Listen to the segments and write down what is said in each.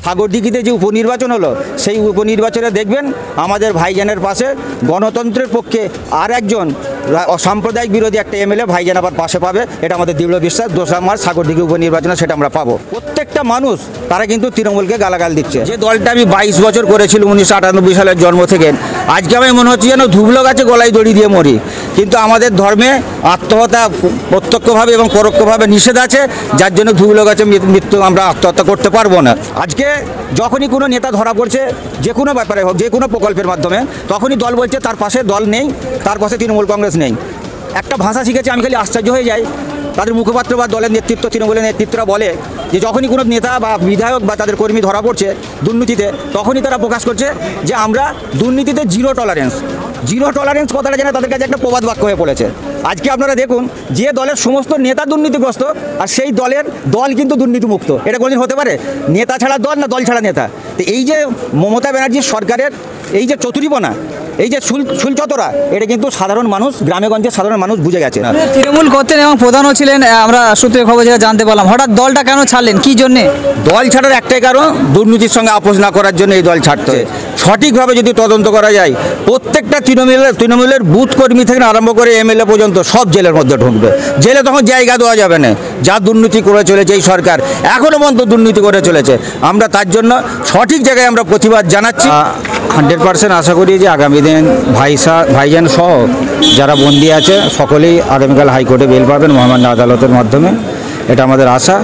সাগরদিঘিতে যে উপনির্বাচন হলো সেই উপনির্বাচনে দেখবেন আমাদের ভাইজানের পাশে গণতন্ত্রের পক্ষে আর একজন সাম্প্রদায়িক বিরোধী একটা এমএলএ ভাইজান আবার পাশে পাবে, এটা আমাদের দৃঢ় বিশ্বাস। 2 মার্চ সাগরদিঘি উপনির্বাচনে সেটা আমরা পাবো। প্রত্যেকটা মানুষ তারা কিন্তু তৃণমূলকে গালাগাল দিচ্ছে। যে দলটা আমি 22 বছর করেছিল 1998 সালের জন্ম থেকে, আজকে আমি মনে হচ্ছে যেন ধুবলো গাছে গলায় দড়ি দিয়ে মরি। কিন্তু আমাদের ধর্মে আত্মহত্যা প্রত্যক্ষভাবে এবং পরোক্ষভাবে নিষেধ আছে, যার জন্য ধুবলো গাছে মৃত্যু আমরা আত্মহত্যা করতে পারবো না। আজকে যখনই কোনো নেতা ধরা পড়ছে যে কোনো ব্যাপারে হোক, যে কোনো প্রকল্পের মাধ্যমে, তখনই দল বলছে তার পাশে দল নেই, তার পাশে তৃণমূল কংগ্রেস নেই। একটা ভাষা শিখেছে, আমি খালি আশ্চর্য হয়ে যাই। তাদের মুখপাত্র বা দলের নেতৃত্ব, তৃণমূলের নেতৃত্বরা বলে যে যখনই কোনো নেতা বা বিধায়ক বা তাদের কর্মী ধরা পড়ছে দুর্নীতিতে, তখনই তারা প্রকাশ করছে যে আমরা দুর্নীতিতে জিরো টলারেন্স। জিরো টলারেন্স কথাটা যেন তাদের কাছে একটা প্রবাদ বাক্য হয়ে পড়েছে। আজকে আপনারা দেখুন, যে দলের সমস্ত নেতা দুর্নীতিগ্রস্ত আর সেই দল কিন্তু দুর্নীতিমুক্ত, এটা কোনোদিন হতে পারে? নেতা ছাড়া দল না দল ছাড়া নেতা? তো এই যে মমতা ব্যানার্জির সরকারের এই যে চতুরিপনা, এই যে ছুলচতরা, এটা কিন্তু সাধারণ মানুষ, গ্রামেগঞ্জের সাধারণ মানুষ বুঝে গেছে। তৃণমূল করতেন এবং প্রধানও ছিলেন, আমরা সূত্রে খবর যেটা জানতে পারলাম। হঠাৎ দলটা কেন ছাড়লেন, কি জন্যে? দল ছাড়ার একটাই কারণ, দুর্নীতির সঙ্গে আপোষ না করার জন্য এই দল ছাড়তে। সঠিকভাবে যদি তদন্ত করা যায়, প্রত্যেকটা তৃণমূলের বুথ কর্মী থেকে আরম্ভ করে এমএলএ পর্যন্ত সব জেলের মধ্যে ঢুকবে। জেলে তখন জায়গা দেওয়া যাবে না। যা দুর্নীতি করে চলেছে এই সরকার, এখনও পর্যন্ত দুর্নীতি করে চলেছে। আমরা তার জন্য সঠিক জায়গায় আমরা প্রতিবাদ জানাচ্ছি। 100% আশা করি যে আগামী দিন ভাইজান সহ যারা বন্দী আছে সকলেই আগামীকাল হাইকোর্টে বেল পাবেন মহামান্য আদালতের মাধ্যমে। এটা আমাদের আশা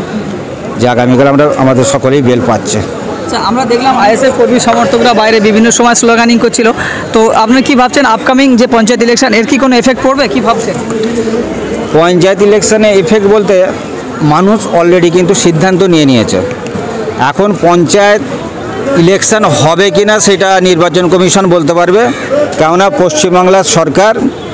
যে আগামীকাল আমাদের সকলেই বেল পাচ্ছে। আচ্ছা, আমরা দেখলাম আইএসএফ কর্মী সমর্থকরা বাইরে বিভিন্ন সময় স্লোগানিং করছিল, তো আপনি কি ভাবছেন আপকামিং যে পঞ্চায়েত ইলেকশন, এর কি কোনো এফেক্ট পড়বে, কি ভাবছেন? পঞ্চায়েত ইলেকশনে এফেক্ট বলতে মানুষ অলরেডি কিন্তু সিদ্ধান্ত নিয়েছে। এখন পঞ্চায়েত ইলেকশন হবে কিনা সেটা নির্বাচন কমিশন বলতে পারবে। কেননা পশ্চিমবাংলার সরকার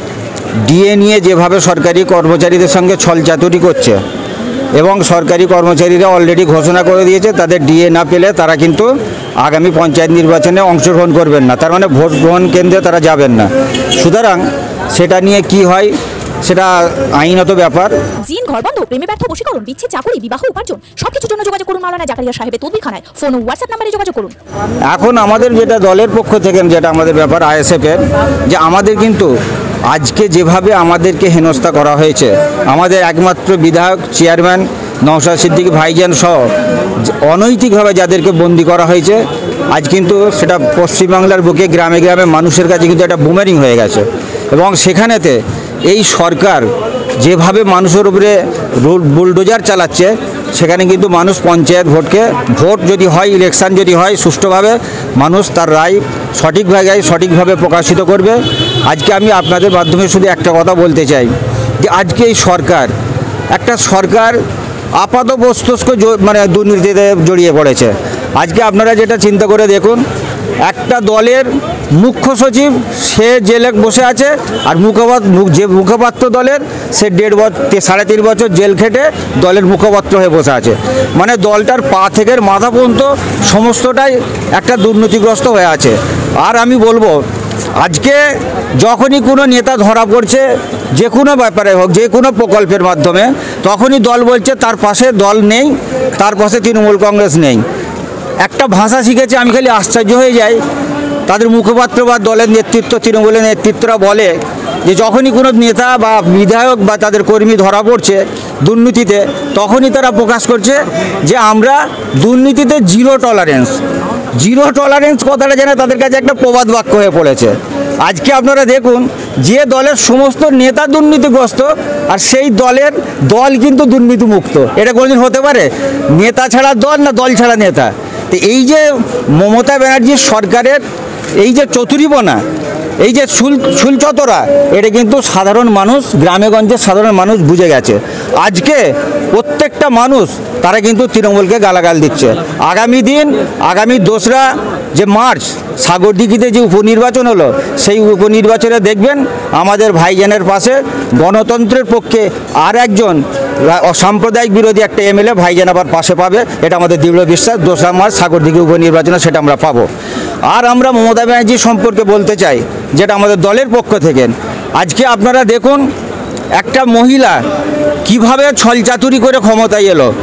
ডিএ নিয়ে যেভাবে সরকারি কর্মচারীদের সঙ্গে ছলচাতুরি করছে, এবং সরকারি কর্মচারীরা অলরেডি ঘোষণা করে দিয়েছে তাদের ডিএ না পেলে তারা কিন্তু আগামী পঞ্চায়েত নির্বাচনে অংশগ্রহণ করবেন না, তার মানে ভোট গ্রহণ কেন্দ্রে তারা যাবেন না। সুতরাং সেটা নিয়ে কি হয় সেটা আইনত ব্যাপার। জিন ঘরবন্ধ, প্রেমে ব্যর্থ, বশীকরণ, বিচ্ছেদ, চাকরি, বিবাহ, উপার্জন সবকিছুর জন্য যোগাযোগ করুন মাওলানা জাকারিয়া সাহেবের তদবিরখানায়। ফোন ও হোয়াটসঅ্যাপ নম্বরে যোগাযোগ করুন। এখন আমাদের যেটা দলের পক্ষ থেকে যেটা আমাদের ব্যাপার আইএসএফের, যে আমাদের কিন্তু আজকে যেভাবে আমাদেরকে হেনস্থা করা হয়েছে, আমাদের একমাত্র বিধায়ক চেয়ারম্যান নওশাদ সিদ্দিকী ভাইজান সহ অনৈতিকভাবে যাদেরকে বন্দি করা হয়েছে, আজ কিন্তু সেটা পশ্চিমবাংলার বুকে গ্রামে গ্রামে মানুষের কাছে কিন্তু একটা বুমেরিং হয়ে গেছে। এবং সেখানেতে এই সরকার যেভাবে মানুষের উপরে বুলডোজার চালাচ্ছে, সেখানে কিন্তু মানুষ পঞ্চায়েত ভোট যদি হয়, ইলেকশন যদি হয় সুষ্ঠুভাবে, মানুষ তার রায় সঠিকভাবে প্রকাশিত করবে। আজকে আমি আপনাদের মাধ্যমে শুধু একটা কথা বলতে চাই যে আজকে এই একটা সরকার আপাত মস্তক মানে দুর্নীতিতে জড়িয়ে পড়েছে। আজকে আপনারা যেটা চিন্তা করে দেখুন, একটা দলের মুখ্য সচিব সে জেলে বসে আছে, আর মুখপাত্র দলের সে 3.5 বছর জেল খেটে দলের মুখপাত্র হয়ে বসে আছে। মানে দলটার পা থেকে মাথা পর্যন্ত সমস্তটাই একটা দুর্নীতিগ্রস্ত হয়ে আছে। আর আমি বলবো, আজকে যখনই কোনো নেতা ধরা পড়ছে যে কোনো ব্যাপারে হোক, যে কোনো প্রকল্পের মাধ্যমে, তখনই দল বলছে তার পাশে দল নেই, তার পাশে তৃণমূল কংগ্রেস নেই। একটা ভাষা শিখেছে, আমি খালি আশ্চর্য হয়ে যাই। তাদের মুখপাত্র বা দলের নেতৃত্ব, তৃণমূলের নেতৃত্বরা বলে যে যখনই কোনো নেতা বা বিধায়ক বা তাদের কর্মী ধরা পড়ছে দুর্নীতিতে, তখনই তারা প্রকাশ করছে যে আমরা দুর্নীতিতে জিরো টলারেন্স। জিরো টলারেন্স কথাটা যেন তাদের কাছে একটা প্রবাদ বাক্য হয়ে পড়েছে। আজকে আপনারা দেখুন, যে দলের সমস্ত নেতা দুর্নীতিগ্রস্ত আর সেই দল কিন্তু দুর্নীতিমুক্ত, এটা কোনোদিন হতে পারে? নেতা ছাড়া দল না দল ছাড়া নেতা? তো এই যে মমতা ব্যানার্জির সরকারের এই যে চতুরিপনা, এই যে ছুলচতরা, এটা কিন্তু সাধারণ মানুষ, গ্রামেগঞ্জের সাধারণ মানুষ বুঝে গেছে। আজকে প্রত্যেকটা মানুষ তারা কিন্তু তৃণমূলকে গালাগাল দিচ্ছে। আগামী 2 মার্চ সাগরদিঘিতে যে উপনির্বাচন হলো সেই উপনির্বাচনে দেখবেন আমাদের ভাইজানের পাশে গণতন্ত্রের পক্ষে আর একজন সাম্প্রদায়িক বিরোধী একটা এমএলএ ভাইজান আবার পাশে পাবে, এটা আমাদের দৃঢ় বিশ্বাস। 2 মার্চ সাগরদিঘি উপনির্বাচনে সেটা আমরা পাবো। আর আমরা মমতা ব্যানার্জি সম্পর্কে বলতে চাই, যেটা আমাদের দলের পক্ষ থেকে, আজকে আপনারা দেখুন একটা মহিলা কিভাবে ছলচাতুরি করে ক্ষমতায় এলো।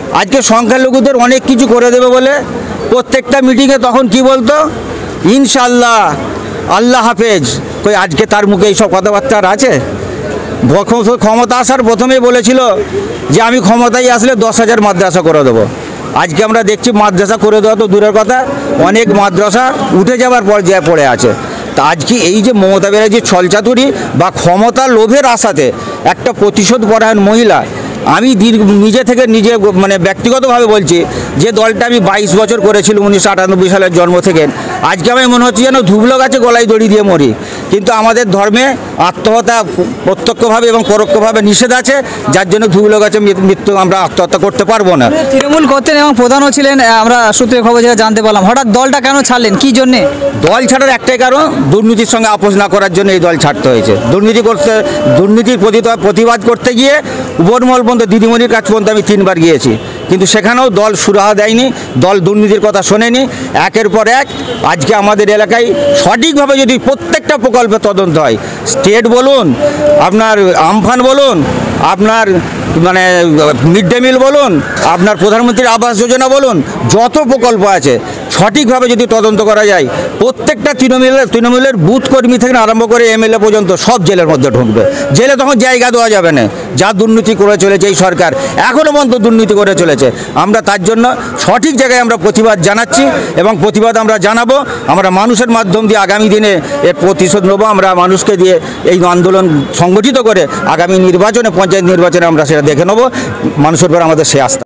আজকে সংখ্যালঘুদের অনেক কিছু করে দেবে বলে প্রত্যেকটা মিটিংয়ে তখন কি বলতো, ইনশাল্লাহ, আল্লাহ হাফেজ। কই আজকে তার মুখে এইসব কথাবার্তা আর আছে? ক্ষমতা আসার প্রথমেই বলেছিল যে আমি ক্ষমতায় আসলে 10,000 মাদ্রাসা করে দেবো। আজকে আমরা দেখছি মাদ্রাসা করে দেওয়া তো দূরের কথা, অনেক মাদ্রাসা উঠে যাবার পর্যায়ে পড়ে আছে। তা আজকে এই যে মমতা ব্যানার্জির ছলচাতুরি বা ক্ষমতা লোভের আশাতে একটা প্রতিশোধ পরায়ণ মহিলা, আমি নিজে থেকে নিজে মানে ব্যক্তিগতভাবে বলছি যে দলটা আমি 22 বছর করেছিলাম 1998 সালের জন্ম থেকে, আজকে আমি মনে হচ্ছে যেন ধুবলো গাছে গলায় দড়ি দিয়ে মরি। কিন্তু আমাদের ধর্মে আত্মহত্যা প্রত্যক্ষভাবে এবং পরোক্ষভাবে নিষেধ আছে, যার জন্য ধুবলো গাছে মৃত্যু আমরা আত্মহত্যা করতে পারবো না। তৃণমূল করতেন এবং প্রধানও ছিলেন, আমরা সূত্রে খবর যেটা জানতে পারলাম, হঠাৎ দলটা কেন ছাড়লেন, কি জন্যে? দল ছাড়ার একটাই কারণ, দুর্নীতির সঙ্গে আপোষ না করার জন্য এই দল ছাড়তে হয়েছে। দুর্নীতির প্রতিবাদ করতে গিয়ে উপরমহল পর্যন্ত দিদিমণির কাছ পর্যন্ত আমি 3 বার গিয়েছি, কিন্তু সেখানেও দল সুরাহা দেয়নি, দল দুর্নীতির কথা শোনেনি। একের পর এক আজকে আমাদের এলাকায় সঠিকভাবে যদি প্রত্যেকটা প্রকল্পে তদন্ত হয়, স্টেট বলুন, আপনার আমফান বলুন, আপনার মানে মিড ডে মিল বলুন, আপনার প্রধানমন্ত্রীর আবাস যোজনা বলুন, যত প্রকল্প আছে সঠিকভাবে যদি তদন্ত করা যায়, প্রত্যেকটা তৃণমূলের বুথ কর্মী থেকে আরম্ভ করে এমএলএ পর্যন্ত সব জেলের মধ্যে ঢুকবে। জেলে তখন জায়গা দেওয়া যাবে না। যা দুর্নীতি করে চলেছে এই সরকার, এখনও পর্যন্ত দুর্নীতি করে চলেছে। আমরা তার জন্য সঠিক জায়গায় আমরা প্রতিবাদ জানাচ্ছি এবং প্রতিবাদ আমরা জানাবো। আমরা মানুষের মাধ্যম দিয়ে আগামী দিনে এর প্রতিশোধ নেবো। আমরা মানুষকে দিয়ে এই আন্দোলন সংগঠিত করে আগামী নির্বাচনে, পঞ্চায়েত নির্বাচনে আমরা সেটা দেখে নেবো। মানুষের পর আমাদের সে আস্থা।